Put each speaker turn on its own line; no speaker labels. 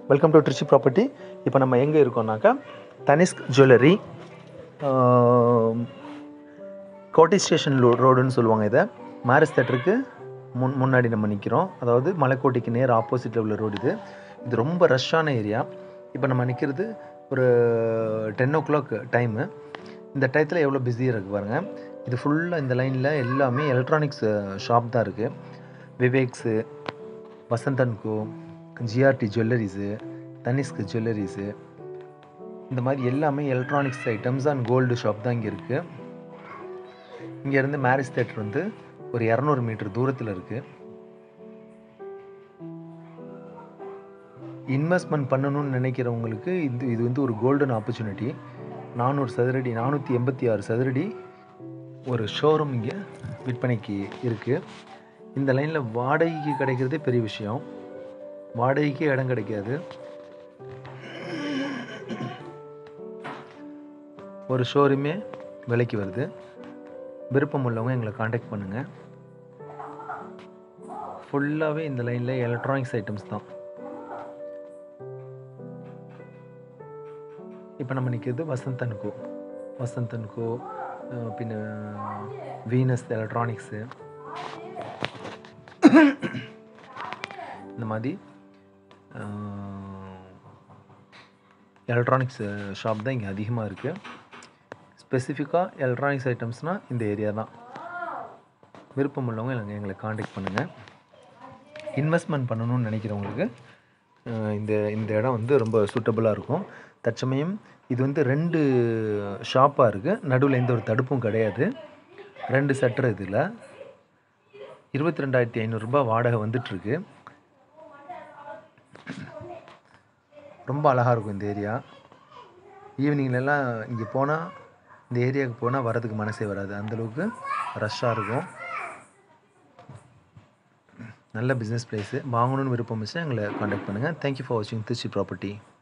Welcome to Trichy property. இப்போ நம்ம எங்கே இருக்கோம்னாக்கா தனிஷ்க் ஜுவல்லரி, கோட்டை ஸ்டேஷன் ரோடுன்னு சொல்லுவாங்க. இதை மேரேஜ் தேட்டருக்கு முன்னாடி நம்ம நிற்கிறோம். அதாவது மலைக்கோட்டைக்கு நேர் ஆப்போசிட்டில் உள்ள ரோடு இது. இது ரொம்ப ரஷ்ஷான ஏரியா. இப்போ நம்ம நிற்கிறது ஒரு 10 o'clock டைமு. இந்த டயத்தில் எவ்வளோ பிஸியாக இருக்குது பாருங்கள். இது ஃபுல்லாக இந்த லைனில் எல்லாமே எலக்ட்ரானிக்ஸ் ஷாப் தான் இருக்குது. விவேக்ஸு, வசந்தன்கோ, ஜிஆர்டி ஜுவல்லரிஸு, தனிஷ்க் ஜுவல்லரிஸு, இந்த மாதிரி எல்லாமே electronics items and gold shop தான் இங்கே இருக்குது. இங்கேருந்து மேரேஜ் தேட்டர் வந்து ஒரு 200 மீட்டர் தூரத்தில் இருக்குது. இன்வெஸ்ட்மெண்ட் பண்ணணும்னு நினைக்கிறவங்களுக்கு இது வந்து ஒரு கோல்டன் ஆப்பர்ச்சுனிட்டி. 400 சதுரடி, 486 சதுரடி ஒரு ஷோரூம் இங்கே விற்பனைக்கு இருக்குது. இந்த லைனில் வாடகைக்கு கிடைக்கிறதே பெரிய விஷயம். வாடகைக்கு இடம் கிடைக்காது. ஒரு ஷோரூமே விலைக்கு வருது. விருப்பம் உள்ளவங்க எங்களை காண்டாக்ட் பண்ணுங்கள். ஃபுல்லாகவே இந்த லைனில் எலக்ட்ரானிக்ஸ் ஐட்டம்ஸ் தான். இப்போ நம்ம நிற்கிறது வசந்தன்கோ, பின்ன வீனஸ் எலக்ட்ரானிக்ஸு, இந்த மாதிரி எலக்ட்ரானிக்ஸ் ஷாப் தான் இங்கே அதிகமாக இருக்குது. ஸ்பெசிஃபிக்காக எலக்ட்ரானிக்ஸ் ஐட்டம்ஸ்னால் இந்த ஏரியா தான். விருப்பம் உள்ளவங்க எங்களை காண்டாக்ட் பண்ணுங்கள். இன்வெஸ்ட்மெண்ட் பண்ணணும்னு நினைக்கிறவங்களுக்கு இந்த இடம் வந்து ரொம்ப சூட்டபுளாக இருக்கும். தற்சமயம் இது வந்து 2 ஷாப்பாக இருக்குது. நடுவில் எந்த ஒரு தடுப்பும் கிடையாது. 2 சட்டர். இதில் 22,500 ரூபாய் வாடகை வந்துட்டுருக்கு. ரொம்ப அழகாக இருக்கும் இந்த ஏரியா. ஈவினிங்லலாம் இங்கே போனால், இந்த ஏரியாவுக்கு போனால் வரதுக்கு மனசே வராது. அந்தளவுக்கு ரஷ்ஷாக இருக்கும். நல்ல பிஸ்னஸ் பிளேஸு. வாங்கணும்னு விருப்பம் வச்சு எங்களை காண்டாக்ட் பண்ணுங்கள். தேங்க்யூ ஃபார் வாட்சிங் ட்ரிச்சி ப்ராப்பர்ட்டி.